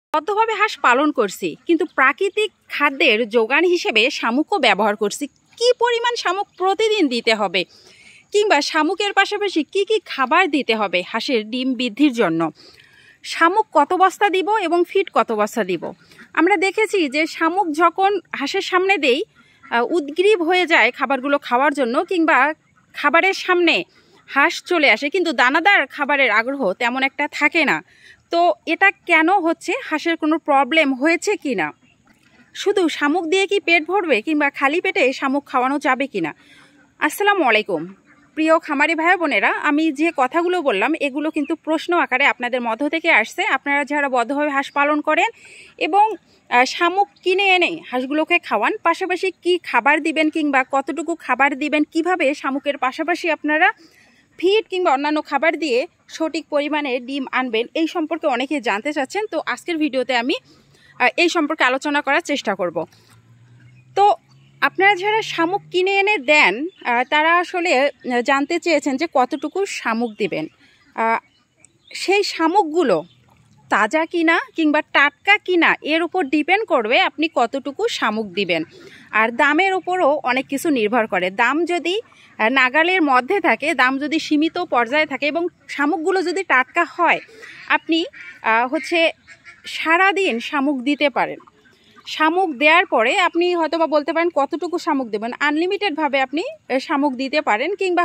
বদ্ধভাবে হাঁস পালন করছি, কিন্তু প্রাকৃতিক খাদ্যের যোগান হিসেবে শামুকও ব্যবহার করছি। কি পরিমাণ শামুক প্রতিদিন দিতে হবে, কিংবা শামুকের পাশাপাশি কি কি খাবার দিতে হবে হাঁসের ডিম বৃদ্ধির জন্য, শামুক কত বস্তা দিব এবং ফিড কত বস্তা দিব। আমরা দেখেছি যে শামুক যখন হাঁসের সামনে দেই উদ্গ্রীব হয়ে যায় খাবারগুলো খাওয়ার জন্য, কিংবা খাবারের সামনে হাঁস চলে আসে, কিন্তু দানাদার খাবারের আগ্রহ তেমন একটা থাকে না। তো এটা কেন হচ্ছে? হাঁসের কোনো প্রবলেম হয়েছে কি না? শুধু শামুক দিয়ে কি পেট ভরবে, কিংবা খালি পেটে শামুক খাওয়ানো যাবে কি না? আসসালামু আলাইকুম প্রিয় খামারি ভাই বোনেরা, আমি যে কথাগুলো বললাম এগুলো কিন্তু প্রশ্ন আকারে আপনাদের মধ্য থেকে আসছে। আপনারা যারা বদ্ধভাবে হাঁস পালন করেন এবং শামুক কিনে এনে হাঁসগুলোকে খাওয়ান, পাশাপাশি কি খাবার দিবেন কিংবা কতটুকু খাবার দিবেন, কিভাবে শামুকের পাশাপাশি আপনারা ফিড কিংবা অন্যান্য খাবার দিয়ে সঠিক পরিমাণে ডিম আনবেন, এই সম্পর্কে অনেকে জানতে চাচ্ছেন। তো আজকের ভিডিওতে আমি এই সম্পর্কে আলোচনা করার চেষ্টা করব। তো আপনারা যারা শামুক কিনে এনে দেন তারা আসলে জানতে চেয়েছেন যে কতটুকু শামুক দিবেন। সেই শামুকগুলো তাজা কিনা কিংবা টাটকা কিনা এর উপর ডিপেন্ড করবে আপনি কতটুকু শামুক দিবেন। আর দামের উপরও অনেক কিছু নির্ভর করে। দাম যদি নাগালের মধ্যে থাকে, দাম যদি সীমিত পর্যায়ে থাকে এবং শামুকগুলো যদি টাটকা হয়, আপনি সারাদিন শামুক দিতে পারেন। শামুক দেওয়ার পরে আপনি হয়তোবা বলতে পারেন কতটুকু শামুক দেবেন, আনলিমিটেডভাবে আপনি শামুক দিতে পারেন, কিংবা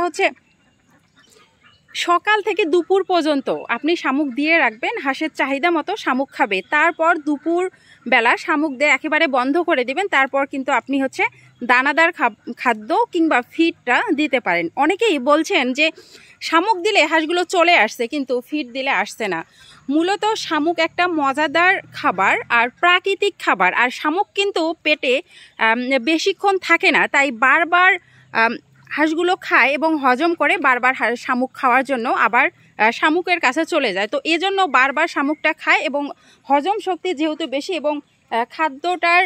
সকাল থেকে দুপুর পর্যন্ত আপনি শামুক দিয়ে রাখবেন। হাঁসের চাহিদা মতো শামুক খাবে, তারপর দুপুর বেলা শামুক দিয়ে একেবারে বন্ধ করে দিবেন। তারপর কিন্তু আপনি দানাদার খাদ্য কিংবা ফিডটা দিতে পারেন। অনেকেই বলছেন যে শামুক দিলে হাঁসগুলো চলে আসছে, কিন্তু ফিড দিলে আসছে না। মূলত শামুক একটা মজাদার খাবার আর প্রাকৃতিক খাবার, আর শামুক কিন্তু পেটে বেশিক্ষণ থাকে না, তাই বারবার হাঁসগুলো খায় এবং হজম করে বারবার শামুক খাওয়ার জন্য আবার শামুকের কাছে চলে যায়। তো এজন্য বারবার শামুকটা খায় এবং হজম শক্তি যেহেতু বেশি এবং খাদ্যটার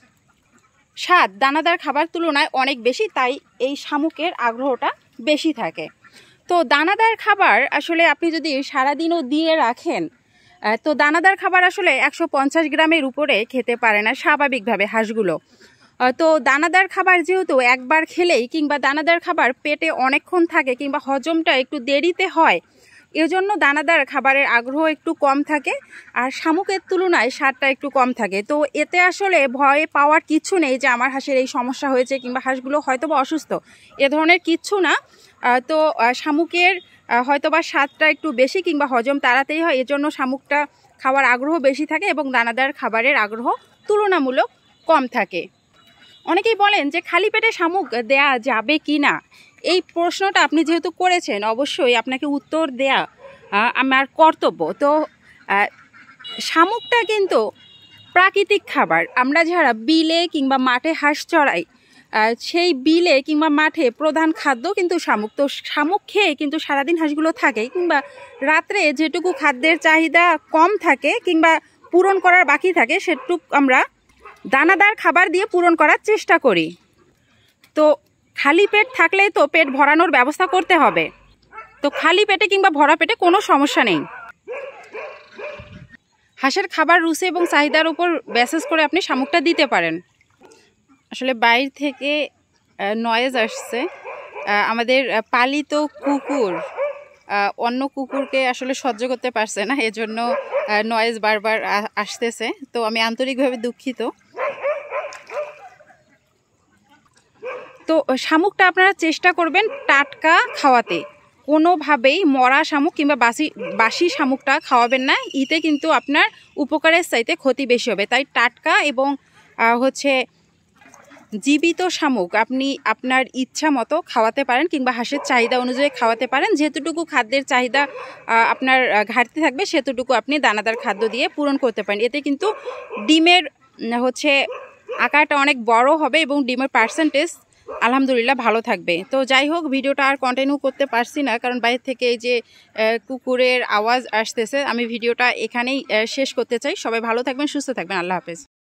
স্বাদ দানাদার খাবার তুলনায় অনেক বেশি, তাই এই শামুকের আগ্রহটা বেশি থাকে। তো দানাদার খাবার আসলে আপনি যদি সারাদিনও দিয়ে রাখেন, তো দানাদার খাবার আসলে 150 গ্রামের উপরে খেতে পারে না স্বাভাবিকভাবে হাঁসগুলো। তো দানাদার খাবার যেহেতু একবার খেলেই, কিংবা দানাদার খাবার পেটে অনেকক্ষণ থাকে কিংবা হজমটা একটু দেরিতে হয়, এজন্য দানাদার খাবারের আগ্রহ একটু কম থাকে আর শামুকের তুলনায় স্বাদটা একটু কম থাকে। তো এতে আসলে ভয় পাওয়ার কিচ্ছু নেই যে আমার হাঁসের এই সমস্যা হয়েছে কিংবা হাঁসগুলো হয়তোবা অসুস্থ, এ ধরনের কিচ্ছু না। তো শামুকের হয়তোবা স্বাদটা একটু বেশি কিংবা হজম তাড়াতাড়ি হয়, এজন্য শামুকটা খাওয়ার আগ্রহ বেশি থাকে এবং দানাদার খাবারের আগ্রহ তুলনামূলক কম থাকে। অনেকেই বলেন যে খালি পেটে শামুক দেয়া যাবে কি না, এই প্রশ্নটা আপনি যেহেতু করেছেন অবশ্যই আপনাকে উত্তর দেয়া আমার কর্তব্য। তো শামুকটা কিন্তু প্রাকৃতিক খাবার। আমরা যারা বিলে কিংবা মাঠে হাঁস চড়াই, সেই বিলে কিংবা মাঠে প্রধান খাদ্য কিন্তু শামুক। তো শামুক খেয়ে কিন্তু সারাদিন হাঁসগুলো থাকে, কিংবা রাত্রে যেটুকু খাদ্যের চাহিদা কম থাকে কিংবা পূরণ করার বাকি থাকে, সেটুকু আমরা দানাদার খাবার দিয়ে পূরণ করার চেষ্টা করি। তো খালি পেট থাকলেই তো পেট ভরানোর ব্যবস্থা করতে হবে। তো খালি পেটে কিংবা ভরা পেটে কোনো সমস্যা নেই। হাঁসের খাবার রুচি এবং চাহিদার উপর বেসিস করে আপনি শামুকটা দিতে পারেন। আসলে বাইরে থেকে নয়েজ আসছে। আমাদের পালিত কুকুর অন্য কুকুরকে আসলে সহ্য করতে পারছে না, এজন্য নয়েজ বারবার আসতেছে। তো আমি আন্তরিকভাবে দুঃখিত। তো শামুকটা আপনারা চেষ্টা করবেন টাটকা খাওয়াতে, কোনোভাবেই মরা শামুক কিংবা বাসি শামুকটা খাওয়াবেন না। এতে কিন্তু আপনার উপকারের চাইতে ক্ষতি বেশি হবে। তাই টাটকা এবং জীবিত শামুক আপনি আপনার ইচ্ছা মতো খাওয়াতে পারেন, কিংবা হাঁসের চাহিদা অনুযায়ী খাওয়াতে পারেন। যেতটুকু খাদ্যের চাহিদা আপনার ঘাটতি থাকবে সেতটুকু আপনি দানাদার খাদ্য দিয়ে পূরণ করতে পারেন। এতে কিন্তু ডিমের আকারটা অনেক বড় হবে এবং ডিমের পার্সেন্টেজ আলহামদুলিল্লাহ ভালো থাকবে। তো যাই হোক, ভিডিওটা আর কন্টিনিউ করতে পারছি না, কারণ বাইরে থেকে এই যে কুকুরের আওয়াজ আসতেছে। আমি ভিডিওটা এখানেই শেষ করতে চাই। সবাই ভালো থাকবেন, সুস্থ থাকবেন। আল্লাহ হাফেজ।